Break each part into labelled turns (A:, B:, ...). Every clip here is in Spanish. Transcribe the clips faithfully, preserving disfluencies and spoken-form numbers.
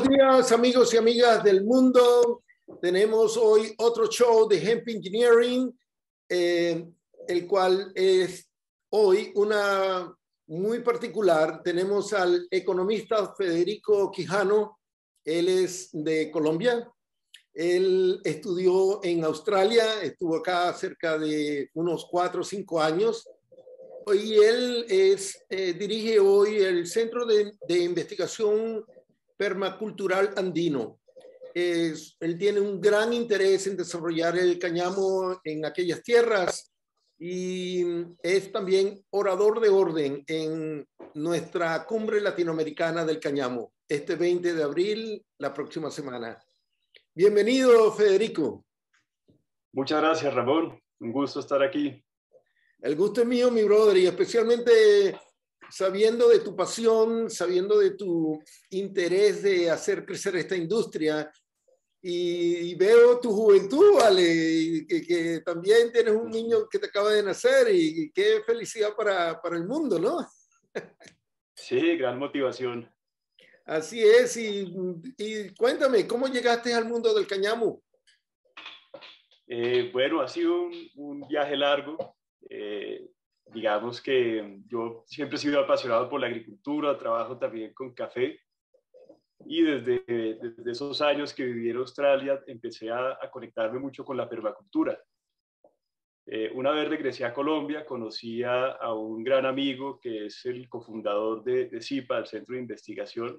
A: Buenos días, amigos y amigas del mundo. Tenemos hoy otro show de Hemp Engineering, eh, el cual es hoy una muy particular. Tenemos al economista Federico Quijano. Él es de Colombia. Él estudió en Australia, estuvo acá cerca de unos cuatro o cinco años. Y él es, eh, dirige hoy el Centro de, de Investigación Permacultural Andino. Es, él tiene un gran interés en desarrollar el cáñamo en aquellas tierras y es también orador de orden en nuestra cumbre latinoamericana del cáñamo, este veinte de abril, la próxima semana. Bienvenido, Federico.
B: Muchas gracias, Ramón. Un gusto estar aquí.
A: El gusto es mío, mi brother, y especialmente sabiendo de tu pasión, sabiendo de tu interés de hacer crecer esta industria. Y, y veo tu juventud, vale, y que, que también tienes un niño que te acaba de nacer y, y qué felicidad para, para el mundo, ¿no?
B: Sí, gran motivación.
A: Así es, y, y cuéntame, ¿cómo llegaste al mundo del cáñamo?
B: Eh, bueno, ha sido un, un viaje largo. Eh, digamos que yo siempre he sido apasionado por la agricultura, trabajo también con café y desde, desde esos años que viví en Australia empecé a, a conectarme mucho con la permacultura. Eh, una vez regresé a Colombia, conocí a, a un gran amigo que es el cofundador de, de CIPA, el Centro de Investigación,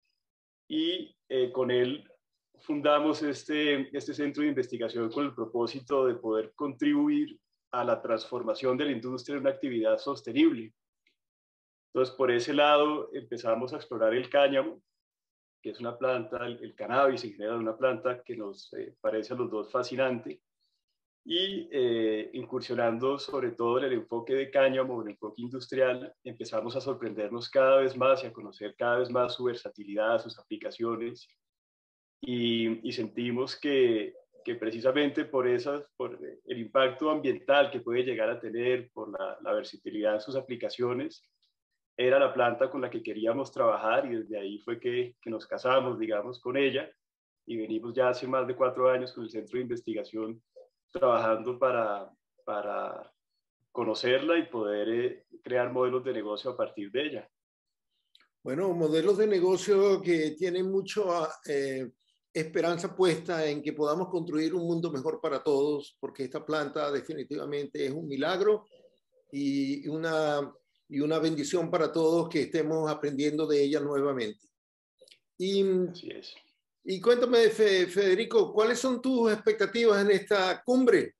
B: y eh, con él fundamos este, este centro de investigación con el propósito de poder contribuir a la transformación de la industria en una actividad sostenible. Entonces, por ese lado, empezamos a explorar el cáñamo, que es una planta, el, el cannabis en general, una planta que nos eh, parece a los dos fascinante, y eh, incursionando sobre todo en el enfoque de cáñamo, en el enfoque industrial, empezamos a sorprendernos cada vez más y a conocer cada vez más su versatilidad, sus aplicaciones, y, y sentimos que, que precisamente por, esas, por el impacto ambiental que puede llegar a tener, por la, la versatilidad de sus aplicaciones, era la planta con la que queríamos trabajar y desde ahí fue que, que nos casamos, digamos, con ella y venimos ya hace más de cuatro años con el Centro de Investigación trabajando para, para conocerla y poder eh, crear modelos de negocio a partir de ella.
A: Bueno, modelos de negocio que tienen mucha eh, esperanza puesta en que podamos construir un mundo mejor para todos, porque esta planta definitivamente es un milagro y una, y una bendición para todos que estemos aprendiendo de ella nuevamente. Y,
B: Así es.
A: Y cuéntame, Federico, ¿cuáles son tus expectativas en esta cumbre?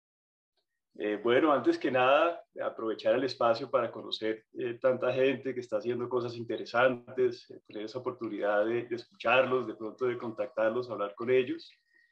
B: Eh, bueno, antes que nada, aprovechar el espacio para conocer eh, tanta gente que está haciendo cosas interesantes, eh, tener esa oportunidad de, de escucharlos, de pronto de contactarlos, hablar con ellos.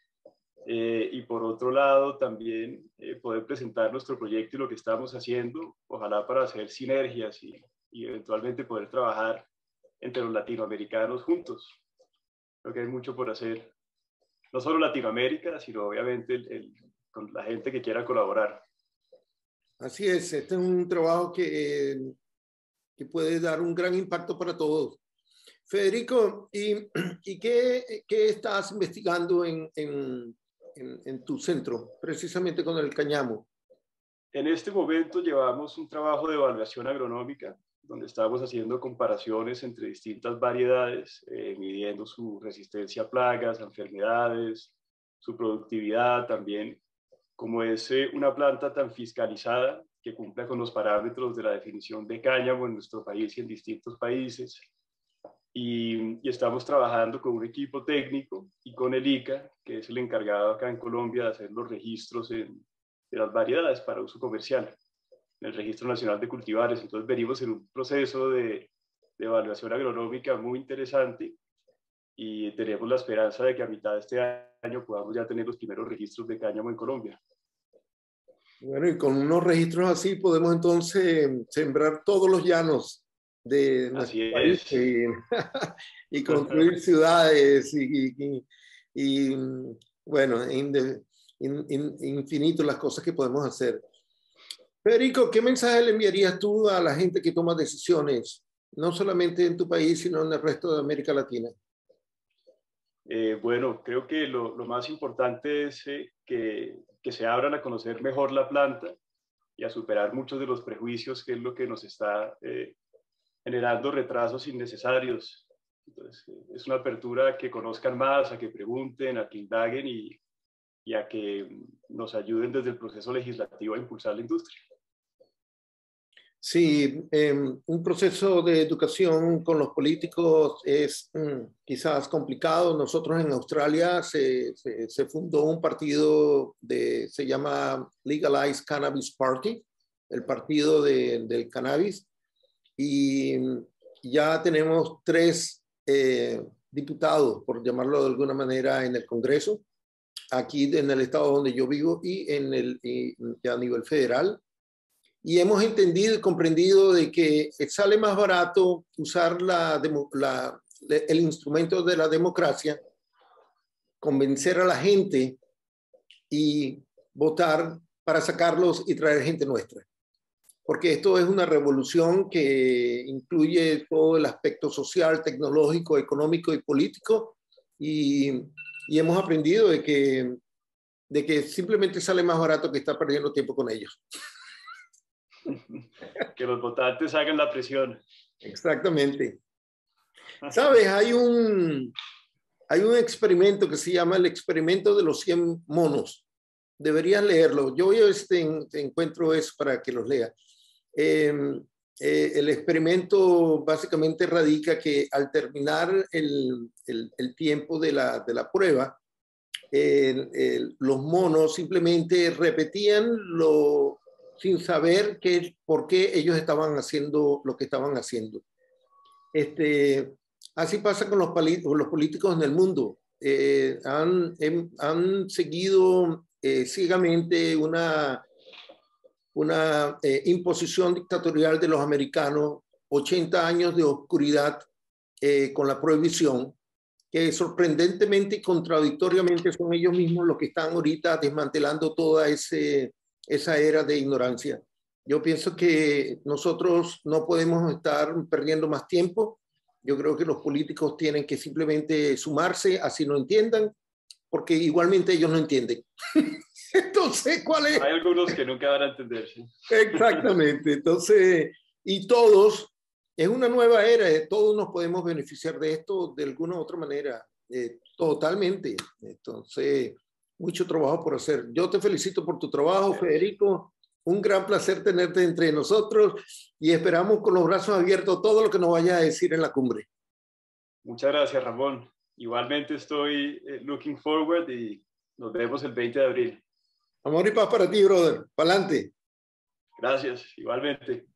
B: Eh, y por otro lado, también eh, poder presentar nuestro proyecto y lo que estamos haciendo, ojalá para hacer sinergias y, y eventualmente poder trabajar entre los latinoamericanos juntos. Creo que hay mucho por hacer, no solo Latinoamérica, sino obviamente el, el, con la gente que quiera colaborar.
A: Así es, este es un trabajo que, que puede dar un gran impacto para todos. Federico, ¿y, y qué, qué estás investigando en, en, en, en tu centro, precisamente con el cáñamo?
B: En este momento llevamos un trabajo de evaluación agronómica, donde estamos haciendo comparaciones entre distintas variedades, eh, midiendo su resistencia a plagas, a enfermedades, su productividad también, como es eh, una planta tan fiscalizada que cumpla con los parámetros de la definición de cáñamo en nuestro país y en distintos países. Y, y estamos trabajando con un equipo técnico y con el I C A, que es el encargado acá en Colombia de hacer los registros en, de las variedades para uso comercial, en el Registro Nacional de Cultivares. Entonces venimos en un proceso de, de evaluación agronómica muy interesante y tenemos la esperanza de que a mitad de este año podamos ya tener los primeros registros de cáñamo en Colombia.
A: Bueno, y con unos registros así podemos entonces sembrar todos los llanos de nuestro
B: Así
A: país
B: es.
A: y, y construir ciudades y, y, y bueno, in, in, in, infinito las cosas que podemos hacer. Federico, ¿qué mensaje le enviarías tú a la gente que toma decisiones, no solamente en tu país, sino en el resto de América Latina?
B: Eh, bueno, creo que lo, lo más importante es eh, que, que se abran a conocer mejor la planta y a superar muchos de los prejuicios, que es lo que nos está eh, generando retrasos innecesarios. Entonces, eh, es una apertura a que conozcan más, a que pregunten, a que indaguen y, y a que nos ayuden desde el proceso legislativo a impulsar la industria.
A: Sí, eh, un proceso de educación con los políticos es mm, quizás complicado. Nosotros en Australia se, se, se fundó un partido, de, se llama Legalized Cannabis Party, el partido de, del cannabis, y ya tenemos tres eh, diputados, por llamarlo de alguna manera, en el Congreso, aquí en el estado donde yo vivo y, en el, y a nivel federal. Y hemos entendido y comprendido de que sale más barato usar la, la, el instrumento de la democracia, convencer a la gente y votar para sacarlos y traer gente nuestra. Porque esto es una revolución que incluye todo el aspecto social, tecnológico, económico y político. Y, y hemos aprendido de que, de que simplemente sale más barato que estar perdiendo tiempo con ellos.
B: Que los votantes hagan la presión.
A: Exactamente. ¿Sabes? Hay un, hay un experimento que se llama el experimento de los cien monos. Deberías leerlo. Yo voy a ver si te, te encuentro eso para que los leas. Eh, eh, el experimento básicamente radica que al terminar el, el, el tiempo de la, de la prueba, eh, eh, los monos simplemente repetían lo, sin saber qué, por qué ellos estaban haciendo lo que estaban haciendo. Este, así pasa con los, con los políticos en el mundo. Eh, han, han seguido eh, ciegamente una... una eh, imposición dictatorial de los americanos, ochenta años de oscuridad eh, con la prohibición, que sorprendentemente y contradictoriamente son ellos mismos los que están ahorita desmantelando toda ese, esa era de ignorancia. Yo pienso que nosotros no podemos estar perdiendo más tiempo. Yo creo que los políticos tienen que simplemente sumarse, así no entiendan, porque igualmente ellos no entienden. Entonces, ¿cuál es?
B: Hay algunos que nunca van a entender. ¿Sí?
A: Exactamente. Entonces, y todos, es una nueva era, todos nos podemos beneficiar de esto de alguna u otra manera, eh, totalmente. Entonces, mucho trabajo por hacer. Yo te felicito por tu trabajo, Federico. Un gran placer tenerte entre nosotros y esperamos con los brazos abiertos todo lo que nos vayas a decir en la cumbre.
B: Muchas gracias, Ramón. Igualmente estoy eh, looking forward y nos vemos el veinte de abril.
A: Amor y paz para ti, brother. Pa'lante.
B: Gracias, igualmente.